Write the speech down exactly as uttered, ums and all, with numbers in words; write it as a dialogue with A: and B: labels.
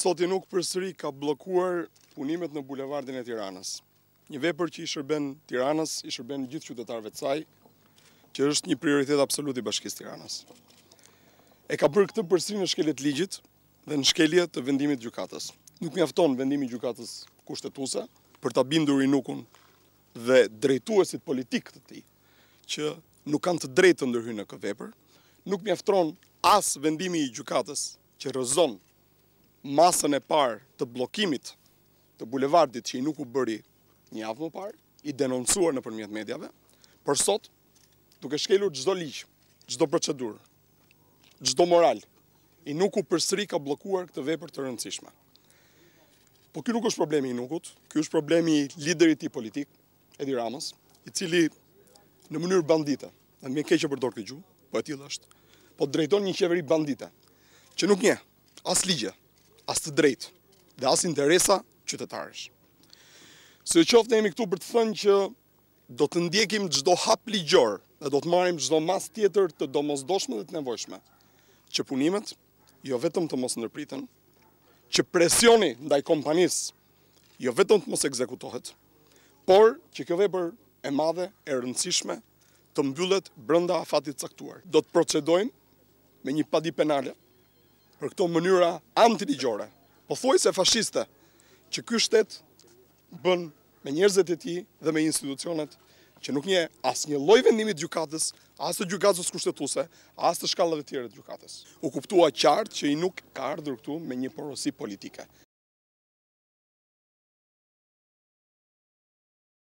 A: Sot i nuk përsëri ka bllokuar punimet në bulevardin e Tiranës. Një vepër që i shërben Tiranës, i shërben gjithë qytetarëve të saj, që është një prioritet absolut i Bashkisë Tiranës. E ka bërë këtë përsëri në shkelje të ligjit dhe në shkelje të vendimit të gjykatës. Nuk mjafton vendimi i gjykatës kushtetuese për ta bindur inukun dhe drejtuesit politik të tij që nuk kanë të drejtë të ndërhyjnë në këtë vepër. Nuk mjafton as vendimi i gjykatës që rrëzon masën e parë të bllokimit të bulevardit që i nuk u bëri një javë më parë, i denoncuar nëpërmjet mediave, por sot, duke shkelur çdo ligj, çdo procedurë, çdo moral, i nuk u përsëri ka bllokuar këtë vepër të rëndësishme. Po ky nuk është problemi i Nukut, ky është problemi i liderit i tij politik, Edi Ramës, i cili në mënyrë bandite, dhe më keq e përdor këtë gjuhë, po e tillë është, po drejton një qeveri bandite, që nuk njeh as ligje, as të drejtë dhe as interesa qytetarësh. Së qoftë ne jemi këtu për të thënë që do të ndjekim çdo hap ligjor dhe do të marrim çdo mas tjetër të domosdoshme dhe të nevojshme, që punimet jo vetëm të mos ndërpriten, që presioni ndaj kompanisë jo vetëm të mos ekzekutohet, por që kjo vepër e madhe, e rëndësishme, të mbyllet brenda afatit caktuar. Do të procedojmë me një padi penale për këto mënyra antiligjore, pothuajse fashiste, që ky shtet bën me njerëzit e tij dhe me institucionet që nuk njeh asnjë lloj vendimi të gjykatës, as të gjykatës kushtetuese, as të shkallave të tjera të gjykatës. U kuptua qartë që i nuk ka ardhur këtu me një porosi politike.